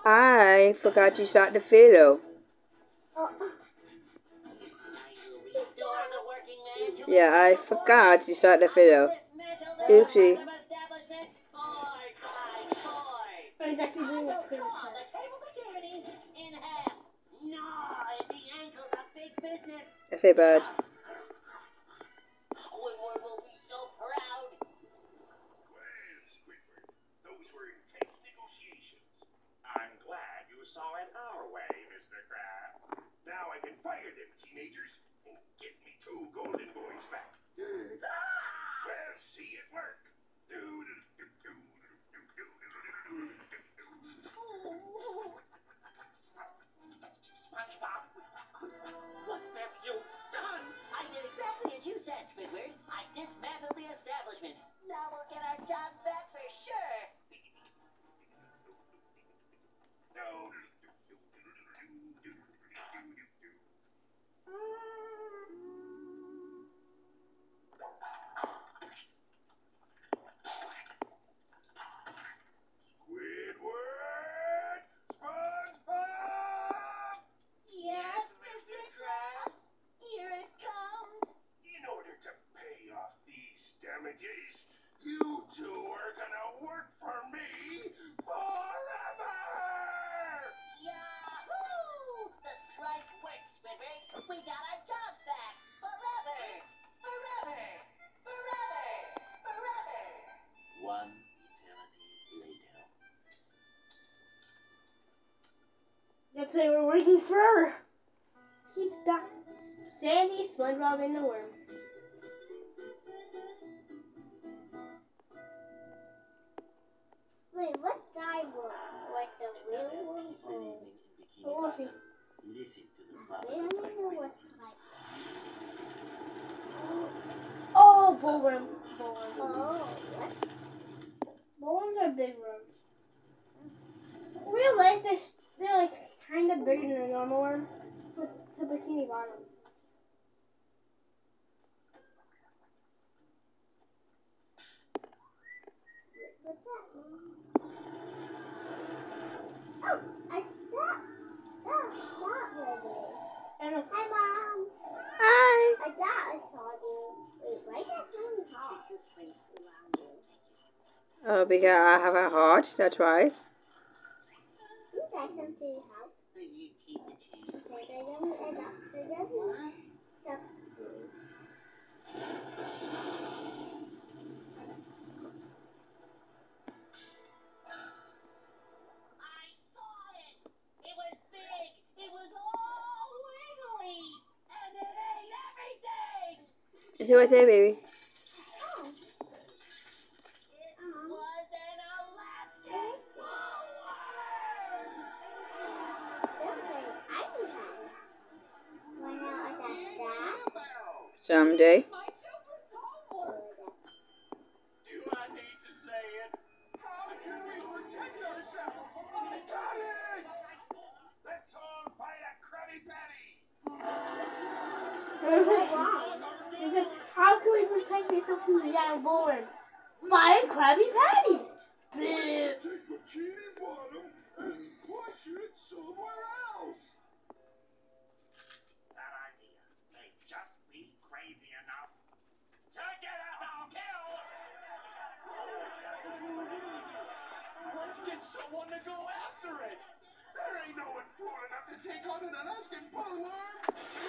I forgot to start the fiddle. Yeah, I forgot to start the fiddle. Oopsie. What exactly doing with the F a bird. I'm glad you saw it our way, Mr. Crab. Now I can fire them teenagers and get me 2 golden boys back. Well, see it work. SpongeBob, what have you done? I did exactly as you said, Squidward. I dismantled the establishment. Now we'll get our job back for sure. Squidward! SpongeBob! Yes, Mr. Krabs. Here it comes. In order to pay off these damages, you 2 are gonna work for me forever! Yahoo! The strike worked, Squidward. We got our jobs back. Forever. Forever. Forever. Forever. 1 eternity later. Yep, they were working forever. Keep back Sandy, SpongeBob, and the worm. Wait, what's die worm? Like the real worm? Peaceful evening in Bikini Oh, we'll see. Bottom. Listen to the Wait, I flowers don't like know rain. what type. Oh, bullworm. Bullworm. Oh, what? Bullworms are big worms. In real life, they're like kind of bigger than a normal worm with the bikini bottom. What's that? Oh, that was And it. Hi, Mom. Hi. I thought I saw you. Wait, why is that so hot? Oh, because I have a heart, that's why. Is that something hot? You keep the change. Okay, they doesn't stop food. I saw it. It was big. It was all wiggly. And it ate everything. Is it right there, baby? Oh. It was an elastic worm. Something I can have. Why not like that? Someday. My children's homework. Do I need to say it? How can we protect ourselves? I got it! Let's all buy a Krabby Patty! He said, how can we protect ourselves from the giant bullworm? Buy a Krabby Patty! Take Bikini Bottom and push it somewhere else! That idea may just be crazy enough to get us all killed! Let's get someone to go after it! There ain't no one fool enough to take on an Alaskan bullworm!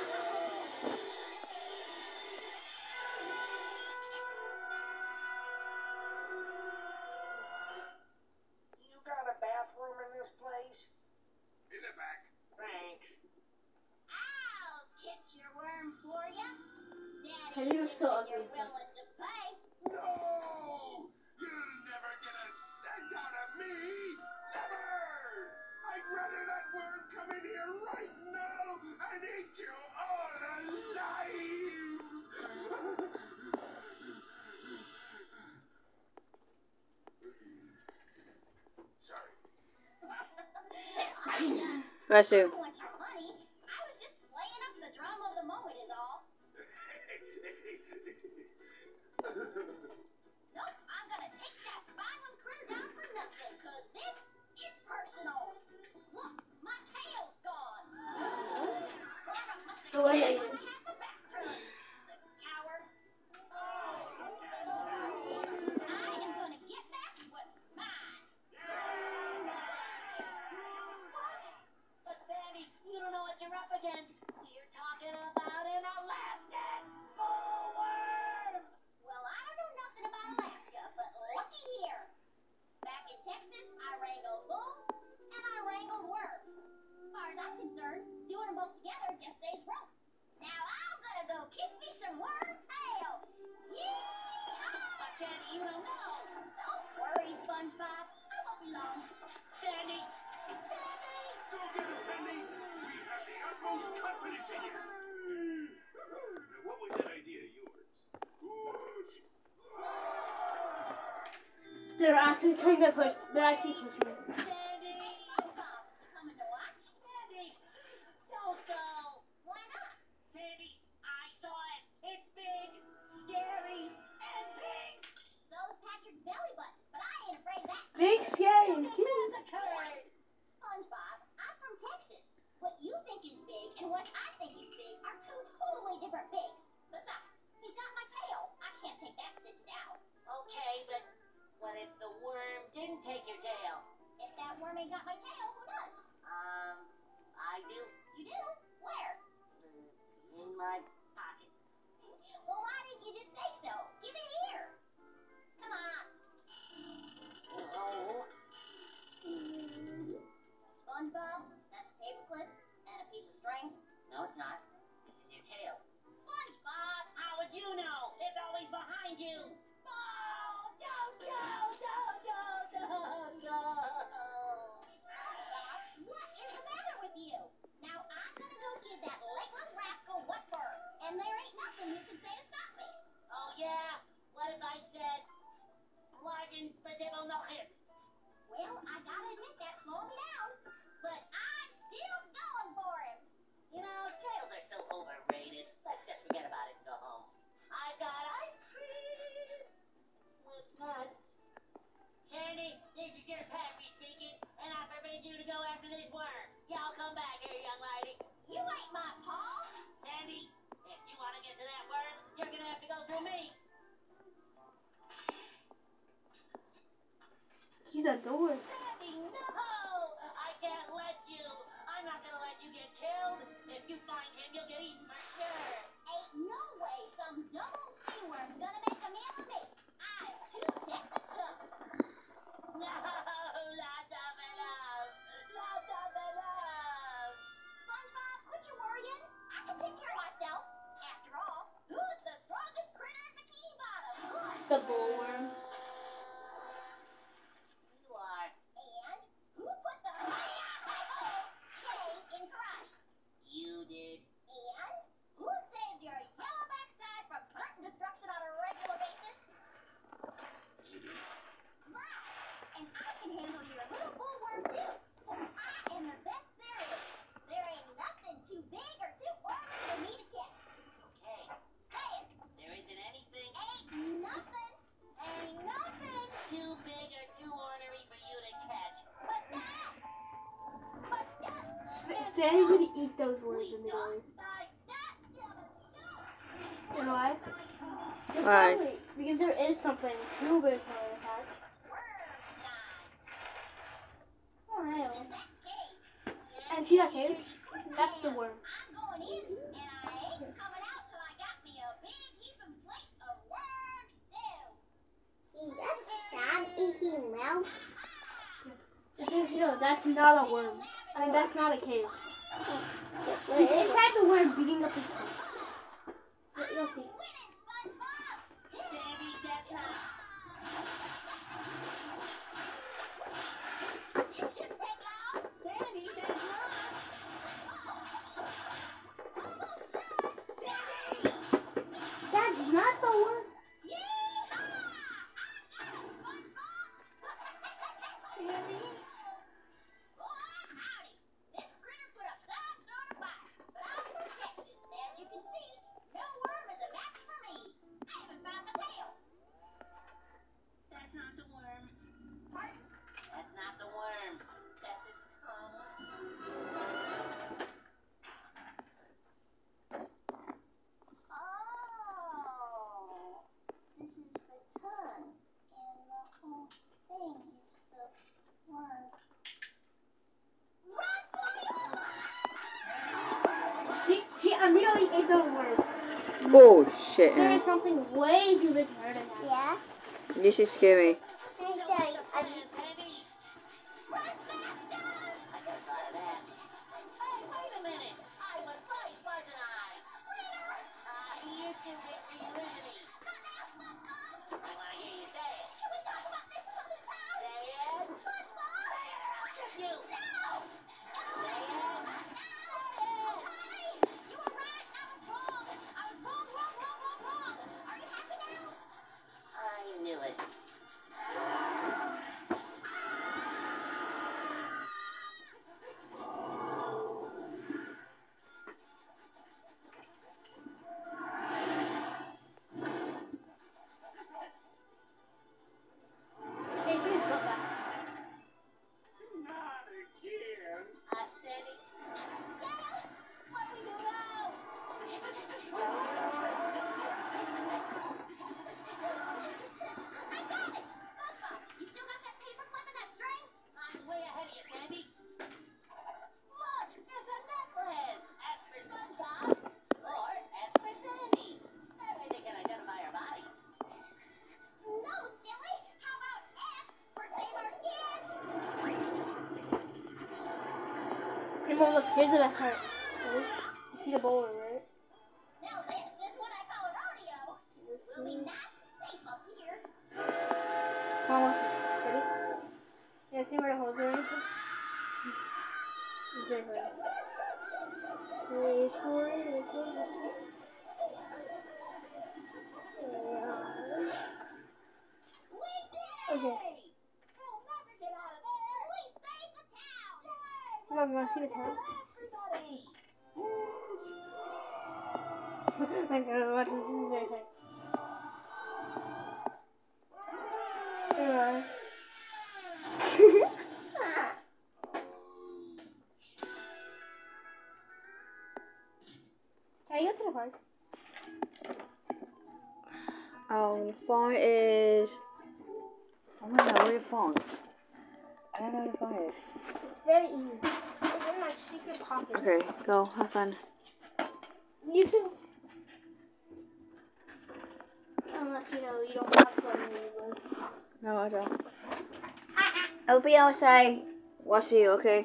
You got a bathroom in this place? In the back. Thanks. I'll catch your worm for you. So you look so ugly. You're willing to pay. No! You'll never get a cent out of me! Never! I'd rather that worm come in here right now and eat you all alive! Sorry. Bless you. I want your money. I was just playing up the drama of the moment is all. Nope, I'm gonna take that spineless critter down for nothing, cause this is personal. one ate it. Have a back turn, coward. I am gonna get back what's mine. What? But Sandy, you don't know what you're up against. We're talking about an Alaskan bullworm. Well, I don't know nothing about Alaska, but looky here. Back in Texas, I wrangled bulls and I wrangled worms. As far as I'm concerned, doing them both together just saves rope. Now I'm gonna go kick me some worm tail. Yeehaw! But Sandy, you don't know. Don't worry, SpongeBob. I won't be long. Sandy, Go get him, Sandy! We have the utmost confidence in you! Now, what was that idea of yours? They're actually trying to push. They're actually pushing me. Sandy, Hey, SpongeBob, you coming to watch? Sandy, don't go. Why not? Sandy, I saw it. It's big, scary, and pink. So's Patrick's belly button, but I ain't afraid of that. Big, scary, and It cute. has occurred. SpongeBob, I'm from Texas. What you think is big and what I think is big are two totally different bigs. Besides, he's got my tail. I can't take that sitting down. Okay, but what if the worm didn't take your tail? If that worm ain't got my tail, who does? I do. You do? Where? In my pocket. Well, why didn't you just say so? Give it here. Come on. Oh. SpongeBob, that's a paperclip and a piece of string. No, it's not. This is your tail. SpongeBob! How would you know? It's always behind you. Oh, don't go, don't go, don't go. SpongeBob, what is the matter with you? Now I'm gonna go give that legless rascal what for, and there ain't nothing you can say to stop me. Oh, yeah? What if I said, Larkin for dibble no hip? Well, I gotta admit that's slowing me down, but I'm still going for him. You know, tails are so overrated. Let's just forget about it and go home. I got ice cream with nuts. Sandy, this is your Patrick speaking, and I forbid you to go after this worm. Y'all come back here, young lady. You ain't my paw. Sandy, if you want to get to that worm, you're gonna have to go through me. He's a door. Sandy, no! I can't let you. I'm not gonna let you get killed. If you find him, you'll get eaten for sure. Ain't no way some dumb old sea-worm's gonna make a meal of me. I'm too Texas tough. No, lots of love. Lots of love. SpongeBob, quit your worrying. I can take care of myself. After all, who's the strongest critter in Bikini Bottom? Look. The bullworm. You are. And who put the K in karate? You did. And who saved your yellow backside from certain destruction on a regular basis? Right. And I can handle your little bullworm too. I am the best there is. There ain't nothing too big or too ornery for me to catch. Okay. Say it. There isn't anything. Ain't nothing. Ain't nothing too big or too ornery for you to catch. But that. But that. Sandy's gonna eat those worms We immediately. don't like that. You know why? Why? Probably because there is something too big for her to catch. Worm time. Oh, hell. In that cave. And see that cave? That's the worm. I'm going in, and I ain't coming out till I got me a big heaping plate of worm stew. That's sad. Is he melt? Just so you know, that's not a worm. I mean, that's not a cave. See, Wait, inside the worm beating up his tongue. You'll see. Winning, SpongeBob! Sandy, that's not. This shouldn't take long. Sandy, that's not. Almost done. Sandy! That's not the worm. Yeehaw! I got it, SpongeBob! Sandy? Boy, howdy. This critter put up some sort of fight. But I'm from Texas, as you can see. No worm is a match the words. Oh shit. There Man. is something way too big for her to have. Yeah. You should scare me. I'm sorry. Sandy! Run faster! I just thought of that. Hey, wait a minute! I was right, wasn't I? He is too big for you, isn't he? I want to hear you say it. Can we talk about this some other time? Say it. Football? Say it or I'll kick you. No! Say it. Okay! You were right. I was wrong. I was wrong. Are you happy now? I knew it. Hey, she's got that. Not again. Sandy. Yeah! What do we do now? I got it! SpongeBob, you still got that paper clip and that string? I'm way ahead of you, Sandy. Look, it's a necklace. S for SpongeBob, or S for Sandy. That way they can identify our body. No, silly! How about S for save our skins? Hey, Mom, look, here's the best part. Ready? You see the bowler, right? Now this is what I call a rodeo. We'll be nice and safe up here. Mom, watch this. Ready? Yeah, see where the holes are? Right? It's there for you. Wait for it. We did it! Okay. We'll never get out of there. We saved the town. Yay! Mom, you want to see the town? Everybody! My God, watch this. This is very fun. Anyway. Can you go to the park? Oh, your phone is. Oh my god, where your phone? I don't know where your phone is. It's very easy. It's in my secret pocket. Okay, go, have fun. You too. Unless you know you don't have fun where you live. No, I don't. I'll be outside watching you, okay?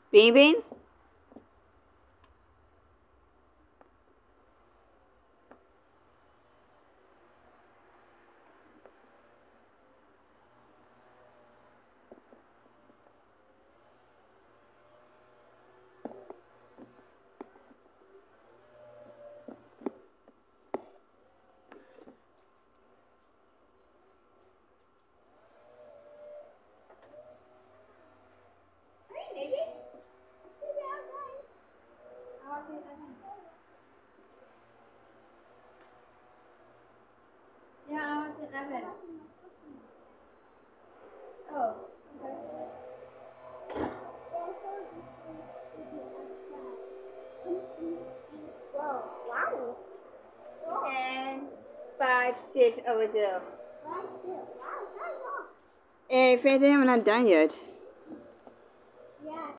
Bean Bean? Yeah, I want to sit that bed. Oh, okay. Wow. And 5, 6 over there. Wow, Hey, Faith, I'm not done yet. yeah.